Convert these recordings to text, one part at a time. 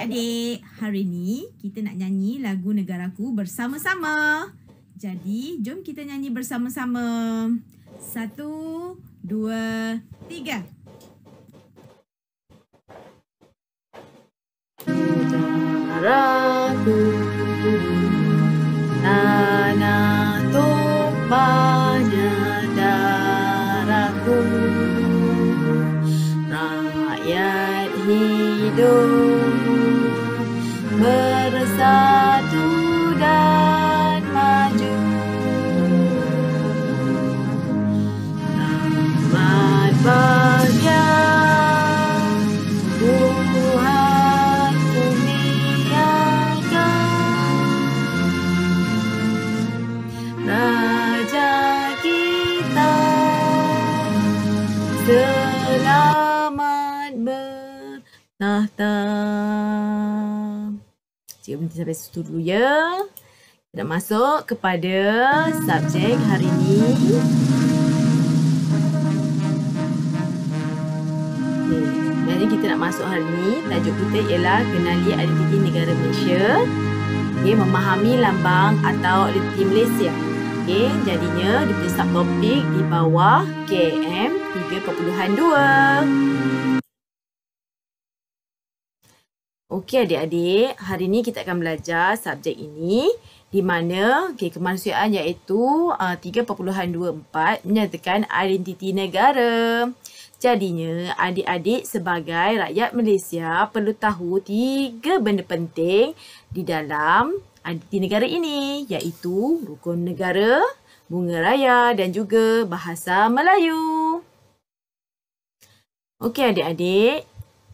Adik-adik, hari ni kita nak nyanyi lagu Negaraku bersama-sama. Jadi, jom kita nyanyi bersama-sama. 1, 2, 3. Negaraku, tanah tumpahnya darahku, rakyat hidup bersatu dan maju. Rahmat bahagia Tuhan kurniakan, Raja kita selamat bertahta. Cikgu berhenti sampai situ dulu ya. Kita nak masuk kepada subjek hari ini. Jadi kita nak masuk hari ini, tajuk kita ialah kenali identiti negara Malaysia. Memahami lambang atau identiti Malaysia. Jadinya dia punya subtopik di bawah KM 3.2. Okey adik-adik, hari ini kita akan belajar subjek ini di mana kemanusiaan iaitu 3.24 menyatakan identiti negara. Jadinya adik-adik sebagai rakyat Malaysia perlu tahu 3 benda penting di dalam identiti negara ini, iaitu rukun negara, bunga raya dan juga bahasa Melayu. Okey adik-adik.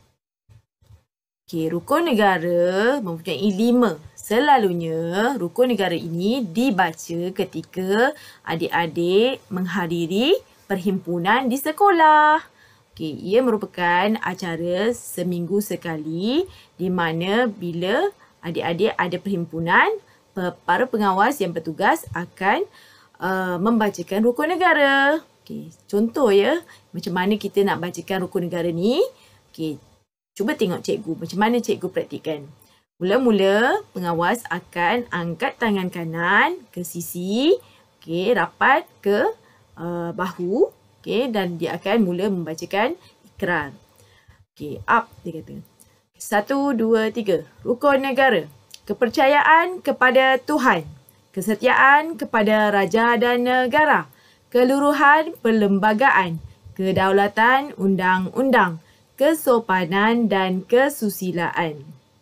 Rukun negara mempunyai 5. Selalunya rukun negara ini dibaca ketika adik-adik menghadiri perhimpunan di sekolah. Ia merupakan acara seminggu sekali di mana bila adik-adik ada perhimpunan, para pengawas yang bertugas akan membacakan rukun negara. Contoh ya, macam mana kita nak bacakan rukun negara ni. Cuba tengok cikgu, macam mana cikgu praktikkan. Mula-mula, pengawas akan angkat tangan kanan ke sisi, rapat ke bahu, dan dia akan mula membacakan ikrar. Up, dia kata. 1, 2, 3. Rukun negara. Kepercayaan kepada Tuhan. Kesetiaan kepada raja dan negara. Keluruhan perlembagaan. Kedaulatan undang-undang. Kesopanan dan kesusilaan.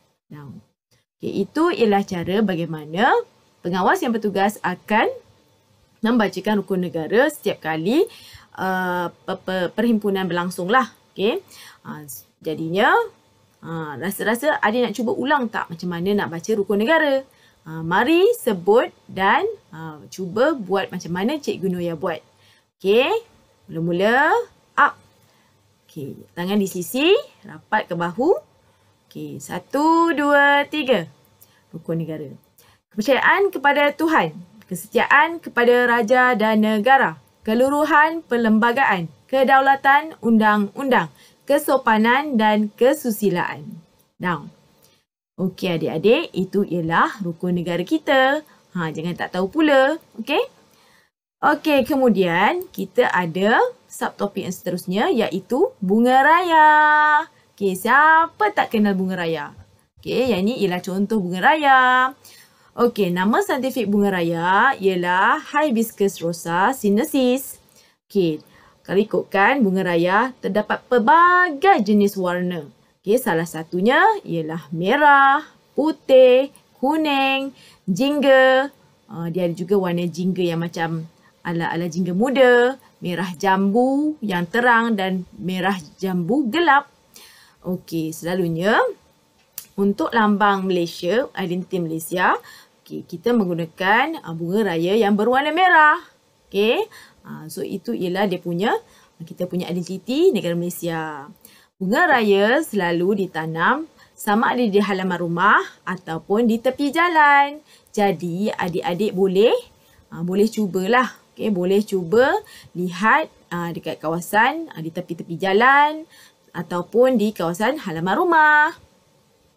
Itu ialah cara bagaimana pengawas yang bertugas akan membacakan rukun negara setiap kali perhimpunan berlangsung lah. Jadinya, rasa-rasa adik nak cuba ulang tak macam mana nak baca rukun negara? Mari sebut dan cuba buat macam mana Cikgu Noya buat. Mula-mula up. Tangan di sisi, rapat ke bahu. 1, 2, 3. Rukun negara. Kepercayaan kepada Tuhan. Kesetiaan kepada raja dan negara. Keluruhan perlembagaan. Kedaulatan undang-undang. Kesopanan dan kesusilaan. Okey adik-adik, itu ialah rukun negara kita. Jangan tak tahu pula. Okey, kemudian kita ada subtopik yang seterusnya iaitu bunga raya. Siapa tak kenal bunga raya? Yang ini ialah contoh bunga raya. Nama saintifik bunga raya ialah Hibiscus rosa sinensis. Kalau ikutkan bunga raya terdapat pelbagai jenis warna. Salah satunya ialah merah, putih, kuning, jingga. Dia ada juga warna jingga yang macam ala-ala jingga muda, merah jambu yang terang dan merah jambu gelap. Selalunya untuk lambang Malaysia, identiti Malaysia, kita menggunakan bunga raya yang berwarna merah. So itu ialah dia punya, kita punya identiti negara Malaysia. Bunga raya selalu ditanam sama ada di halaman rumah ataupun di tepi jalan. Jadi adik-adik boleh cubalah. Boleh cuba lihat dekat kawasan di tepi-tepi jalan ataupun di kawasan halaman rumah.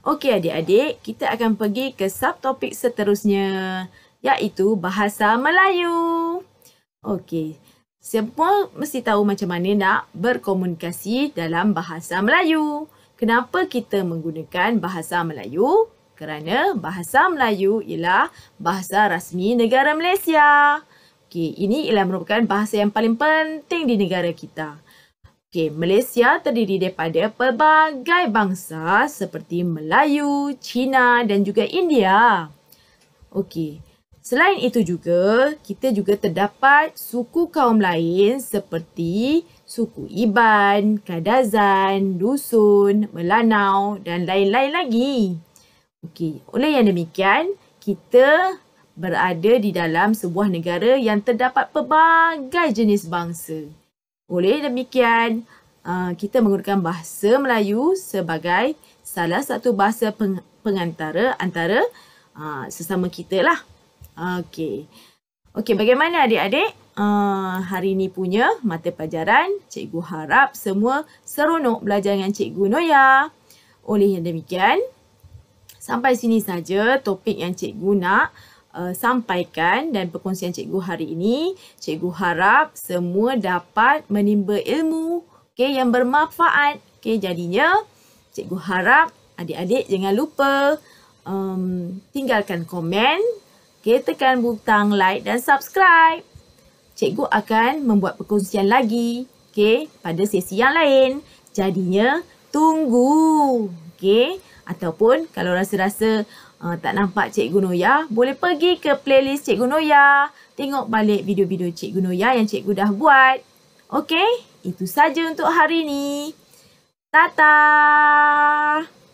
Okey adik-adik, kita akan pergi ke subtopik seterusnya, iaitu bahasa Melayu. Okey, semua mesti tahu macam mana nak berkomunikasi dalam bahasa Melayu. Kenapa kita menggunakan bahasa Melayu? Kerana bahasa Melayu ialah bahasa rasmi negara Malaysia. Okey, ini ialah merupakan bahasa yang paling penting di negara kita. Okey, Malaysia terdiri daripada pelbagai bangsa seperti Melayu, Cina dan juga India. Okey, selain itu juga, kita juga terdapat suku kaum lain seperti suku Iban, Kadazan, Dusun, Melanau dan lain-lain lagi. Okey, oleh yang demikian, kita berada di dalam sebuah negara yang terdapat pelbagai jenis bangsa. Oleh demikian, kita menggunakan bahasa Melayu sebagai salah satu bahasa pengantara antara sesama kita lah. Okey, bagaimana adik-adik? Hari ini punya mata pelajaran, cikgu harap semua seronok belajar dengan Cikgu Noya. Oleh yang demikian, sampai sini saja topik yang cikgu nak sampaikan dan perkongsian cikgu hari ini. Cikgu harap semua dapat menimba ilmu yang bermanfaat. Jadinya cikgu harap adik-adik jangan lupa tinggalkan komen, tekan butang like dan subscribe. Cikgu akan membuat perkongsian lagi pada sesi yang lain. Jadinya tunggu. Ataupun kalau rasa-rasa tak nampak Cikgu Noya, boleh pergi ke playlist Cikgu Noya. Tengok balik video-video Cikgu Noya yang cikgu dah buat. Okey, itu saja untuk hari ini. Tata!